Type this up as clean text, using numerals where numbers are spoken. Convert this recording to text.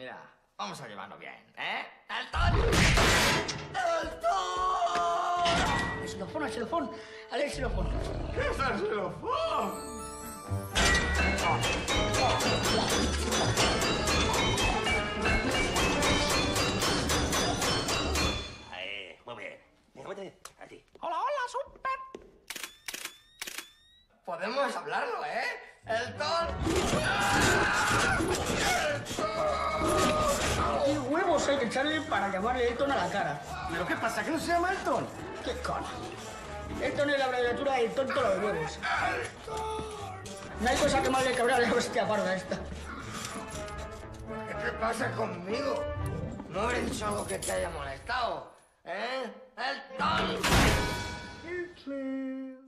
Mira, vamos a llevarnos bien, ¿eh? ¡Elton! ¡Elton! El xilofón. Ale, el xilofón. ¿Qué es el xilofón? Ahí, muy bien. Venga, vete a ti. Hola, super. Podemos hablarlo, ¿eh? ¡Elton! ¿Qué huevos hay que echarle para llamarle Elton a la cara? ¿Pero qué pasa? ¿Que no se llama Elton? ¿Qué coño? Elton es la abreviatura de tonto los huevos. No hay cosa que más le cabrá a la hostia parda esta. ¿Qué te pasa conmigo? ¿No habré dicho algo que te haya molestado? ¿Eh? ¡Elton!